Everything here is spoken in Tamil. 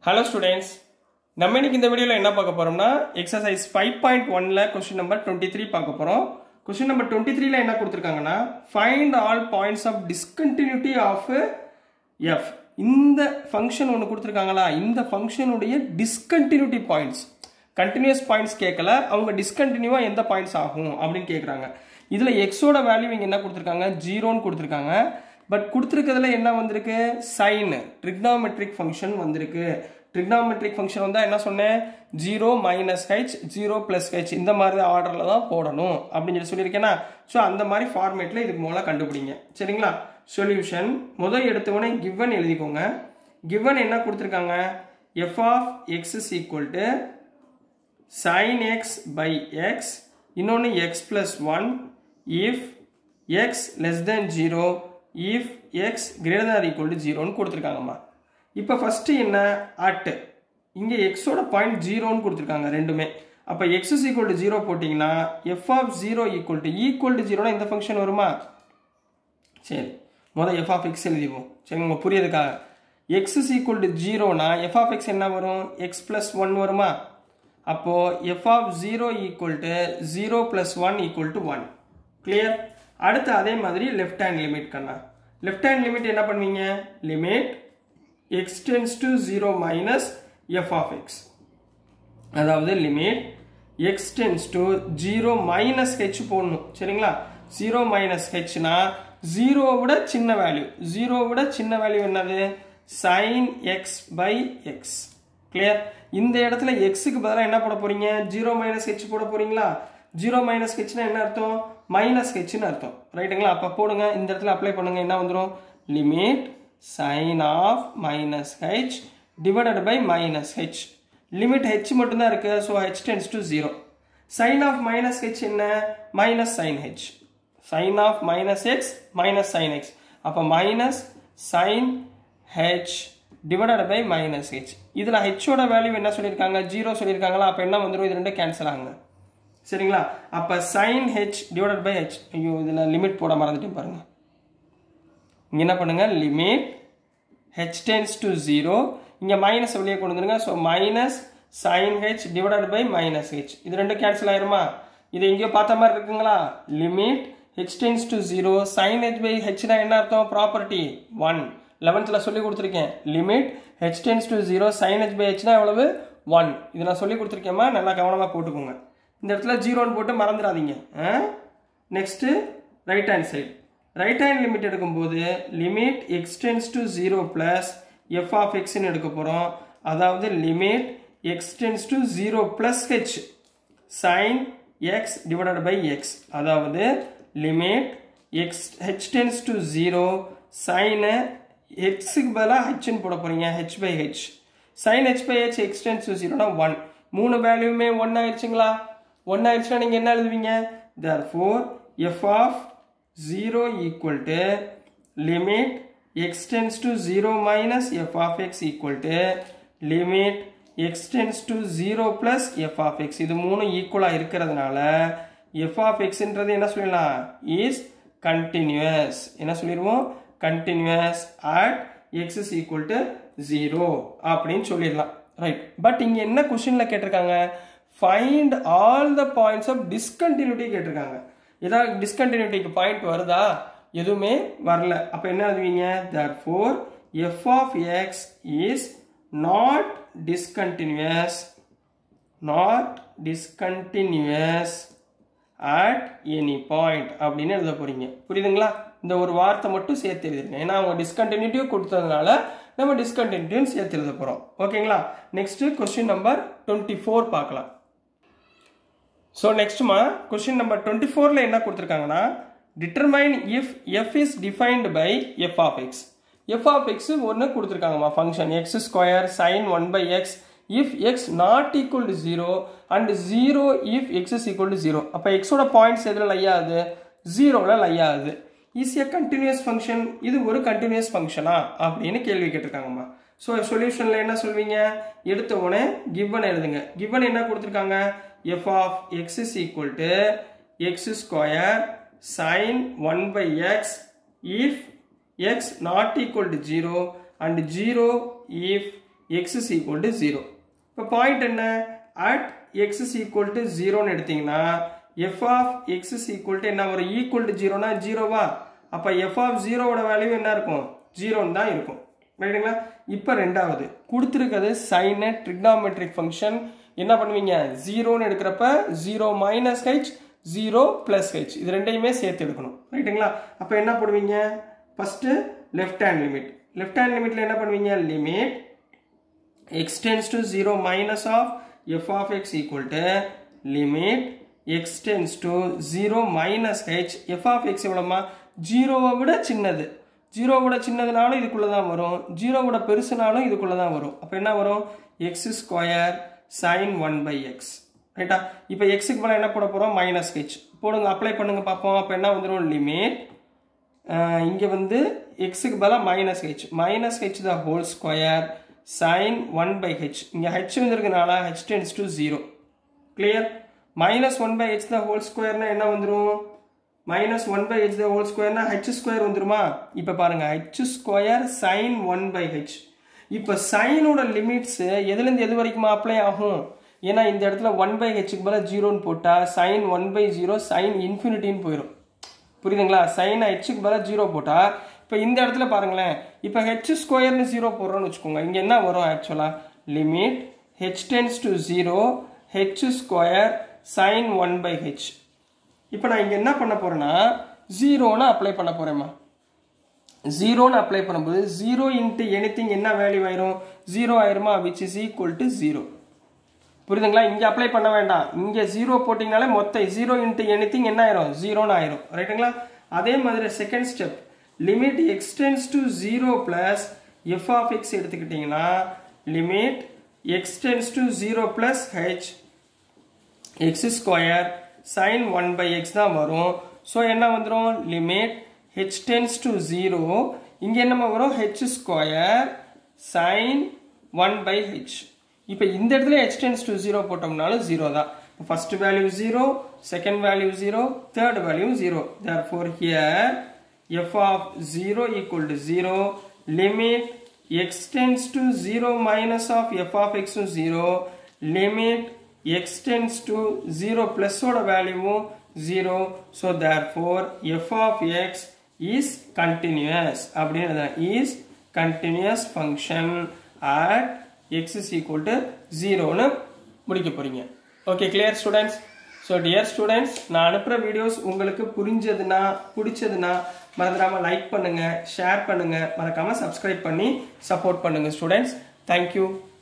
Hello students, நம்ம இன்னைக்கு இந்த வீடியோல என்ன பார்க்க போறோம்னா exercise 5.1ல question number 23 பார்க்க போறோம். Question number 23ல என்ன கொடுத்திருக்காங்கன்னா find all points of discontinuity of f. இந்த ஃபங்க்ஷன் ஒன்னு கொடுத்திருக்காங்களா, இந்த ஃபங்க்ஷன் உடைய discontinuity points. continuous points கேட்கல, அவங்க discontinuous எந்த பாயிண்ட்ஸ் ஆகும் அப்படினு கேக்குறாங்க. இதுல x ஓட வேல்யூ இங்க என்ன கொடுத்திருக்காங்க 0 ன்னு கொடுத்திருக்காங்க. பட் கொடுத்திருக்கிறதுல என்ன வந்திருக்கு sin trigonometric function வந்திருக்கு. trigonometric function வந்தா என்ன சொன்னேன் 0 minus h 0 plus h இந்த மாதிரி ஆர்டர்ல தான் போடணும் அப்படினு சொல்லிருக்கேனா. சோ அந்த மாதிரி ஃபார்மேட்ல இதுக்கு மூலமா கண்டுபிடிங்க. சரிங்களா? சொல்யூஷன் முதல் எடுத்தவனே given எழுதிக்கோங்க. given என்ன கொடுத்திருக்காங்க f of x is equal to sin x by x இன்னொன்னு x plus 1 if x less than 0 if x greater than or equal to 0 ன்னு கொடுத்திருக்காங்கம்மா. இப்போ ஃபர்ஸ்ட் என்ன at இங்க x ஓட பாயிண்ட் 0 ன்னு கொடுத்திருக்காங்க ரெண்டுமே. அப்ப x is equal to 0 போடிங்கனா f of 0 equal to 0 னா இந்த ஃபங்க்ஷன் வருமா? சரி முத f of x எழுதிவோம். சரி உங்களுக்கு புரியுதுக்கா? x is equal to 0 னா f of x என்ன வரும்? x plus 1 வருமா? அப்போ f of 0 equal to 0 plus 1 equal to 1. clear? அடுத்து அதே மாதிரி left hand limit கண்ணா. left hand limit என்ன பண்ணுவீங்க? limit x tends to 0 minus f of x. அதாவது limit x tends to 0 minus h போடணும். சரிங்களா? 0 minus h னா 0 விட சின்ன வேல்யூ. 0 விட சின்ன வேல்யூ என்னது? sin x by x. clear? இந்த இடத்துல x க்கு பதிலா என்ன போட போறீங்க? 0 minus h போட போறீங்களா? 0 minus h னா என்ன அர்த்தம்? minus h ன்னு அர்த்தம். ரைட்டுங்களா? அப்ப போடுங்க. இந்த இடத்துல அப்ளை பண்ணுங்க. என்ன வந்துரும்? limit sin of minus h divided by minus h. limit h மட்டும் தான் இருக்கு. so h tends to 0. sin of minus h என்ன? minus sin h. sin of minus x minus sin x. அப்ப minus sin h divided by minus h. இதுல h ஓட வேல்யூ என்ன சொல்லிருக்காங்க? 0 சொல்லிருக்காங்களா? அப்ப என்ன வந்துரும்? இது ரெண்டும் கேன்சல் ஆகுங்க. சரிங்களா? அப்ப sin h divided by h. ஐயோ இதுல லிமிட் போட மறந்துட்டேன் பாருங்க. இங்க என்ன பண்ணுங்க? Limit h tends to 0. இங்க மைனஸ் வெளியே கொண்டு வந்துருங்க. So minus sin h divided by minus h. இது ரெண்டும் கேன்சல் ஆயிருமா? இது எங்கேயோ பார்த்த மாதிரி இருக்குங்களா? Limit h tends to 0 sin h by h னா என்ன அர்த்தம்? ப்ராப்பர்ட்டி 1. 11th சொல்லி கொடுத்திருக்கேன். Limit h tends to 0 sin h by h னா எவ்வளவு? 1. இது நான் சொல்லி கொடுத்திருக்கேன்மா, நல்லா கவனமா போட்டுக்கோங்க. இந்த இடத்துல 0 ன்னு போட்டு மறந்துடாதீங்க. Next right hand side. Right hand limit எடுக்கும்போது limit x tends to 0 plus f of x ன்னு எடுக்க போறோம். அதாவது limit x tends to 0 plus h sin x divided by x. அதாவது limit h tends to 0 sin x க்கு பதிலா h ன்னு போட போறீங்க. h by h. sin h by h x tends to 0 னா 1. மூணு வேல்யூமே 1 ஆயிருச்சுங்களா? 1 ஆயிருச்சுனா நீங்க என்ன எழுதுவீங்க? therefore f of 0 equal to limit x tends to 0 minus f of x equal to limit x tends to 0 plus f of x. இது மூணு ஈக்குவலா இருக்கிறதுனால f of x ன்றது என்ன சொல்லலாம்? is continuous. என்ன சொல்லிருவோம்? continuous at x is equal to 0 அப்படின்னு சொல்லிடலாம். ரைட். பட் இங்க என்ன क्वेश्चनல கேட்டிருக்காங்க? find all the points of discontinuity கேட்டிருக்காங்க. ஏதாவது discontinuityக்கு பாயிண்ட் வருதா? எதுவுமே வரல. அப்ப என்ன எழுதுவீங்க? therefore f of x is not discontinuous at any point அப்படின்னு எழுத போறீங்க. புரியுதுங்களா? இந்த ஒரு வார்த்தை மட்டும் சேர்த்து எழுதிருங்க. ஏன்னா அவங்க discontinuity கொடுத்ததுனால நம்ம discontinuity சேர்த்து எழுத போறோம். ஓகேங்களா? நெக்ஸ்ட் क्वेश्चन நம்பர் 24 பார்க்கலாம். So next ma question number 24 ல என்ன கொடுத்திருக்காங்கன்னா determine if f is defined by f of x. f of x ஒன்னு கொடுத்திருக்காங்கமா function x square sin 1 by x if x not equal to 0 and 0 if x is equal to 0. அப்ப x ஓட பாயிண்ட்ஸ் எதுல லை ஆகுது? 0 ல லை ஆகுது. is a continuous function. இது ஒரு continuous functionா அப்படினு கேள்வி கேட்டிருக்காங்கமா. சோ சொல்யூஷன்ல என்ன சொல்வீங்க? எடுத்த உடனே given எழுதுங்க. given என்ன கொடுத்திருக்காங்க? f of x is equal to x square sin 1 by x if x not equal to 0 and 0 if x is equal to 0. இப்போ பாயிண்ட் என்ன? at x is equal to 0 ன்னு எடுத்தீங்கன்னா f of x is equal to என்ன வரும்? equal to 0 னா 0 வா? அப்ப f of 0 ஓட வேல்யூ என்ன இருக்கும்? 0 தான் இருக்கும். ரைட்டுங்களா? இப்போ ரெண்டாவது கொடுத்திருக்கிறது sin trigonometric function. என்ன பண்ணுவீங்க? 0 ன்னு எடுக்கறப்ப 0 minus h 0 plus h இது ரெண்டையுமே சேர்த்து எடுக்கணும். ரைட்டுங்களா? அப்ப என்ன பண்ணுவீங்க? First left hand limit. left hand limitல என்ன பண்ணுவீங்க? limit x tends to 0 minus of f of x equal to limit x tends to 0 minus h f of x எவ்வளவுமா? 0 விட சின்னது. 0 விட சின்னதுனாலும் இதுக்குள்ள தான் வரும். 0 விட பெருசுனாலும் இதுக்குள்ள தான் வரும். அப்ப என்ன வரும்? x square sin 1 by x. ரைட்டா? இப்போ x க்கு பதிலா என்ன போட போறோம்? minus h. போடுங்க, அப்ளை பண்ணுங்க பாப்போம். அப்ப என்ன வந்துரும்? லிமிட் இங்க வந்து x க்கு பதிலா minus h the whole square sin 1 by h. இங்க h வந்திருக்கனால h tends to 0. Clear? minus 1 by h the whole square னா என்ன வந்துரும்? minus 1 by h the whole square னா h square வந்துருமா? இப்ப பாருங்க h square sin 1 by h. இப்ப sin ஓட லிமிட்ஸ் எதுல இருந்து எது வரைக்கும் அப்ளை ஆகும்? ஏனா இந்த இடத்துல 1 by h க்கு பதிலா 0 ன்னு போட்டா sin 1 by 0 sin infinity ன்னு போயிடும். புரியுதுங்களா? sin h க்கு பதிலா 0 போட்டா இப்போ இந்த இடத்துல பாருங்களேன். இப்போ h ஸ்கொயர் னு 0 போடுறோம்னு வெச்சுக்கோங்க. இங்க என்ன வரும் actually? Limit h tends to 0 h square sin 1 by h. இப்போ நான் இங்க என்ன பண்ண போறேன்னா 0 ன்னு அப்ளை பண்ண போறேமா. 0 ன்னு அப்ளை பண்ணும்போது 0 into anything என்ன வேல்யூ ஆயிரும்? 0 ஆயிருமா? which is equal to 0. புரியுதுங்களா? இங்க அப்ளை பண்ண வேண்டாம். இங்க 0 போட்டீங்கனாலே மொத்த 0 into anything என்ன ஆயிரும்? 0 ன்னு ஆயிரும். ரைட்டுங்களா? அதே மாதிரி second step limit x tends to 0 plus f of x எடுத்துக்கிட்டீங்கன்னா limit x tends to 0 plus h x square sin 1 by x தான் வரும். சோ என்ன வந்துரும்? limit h tends to 0 இங்க என்னமா வரும்? h square sin 1 by h. இப்போ இந்த இடத்துல h tends to 0 போட்டோம்னாலும் 0 தான். First value 0, second value 0, third value 0. Therefore here f of 0 equal to 0, limit x tends to 0 minus of f of x to 0, limit x tends to 0 plus oda value 0. So therefore f of x is continuous. அப்படினா is continuous function at x is equal to 0 னு முடிக்க போறீங்க. Okay, clear students? So dear students, நான் அனுப்புற வீடியோஸ் உங்களுக்கு புரிஞ்சதுனா பிடிச்சதுனா மறந்துடாம லைக் பண்ணுங்க, ஷேர் பண்ணுங்க, மறக்காம சப்ஸ்கிரைப் பண்ணி சப்போர்ட் பண்ணுங்க ஸ்டூடண்ட்ஸ். Thank you.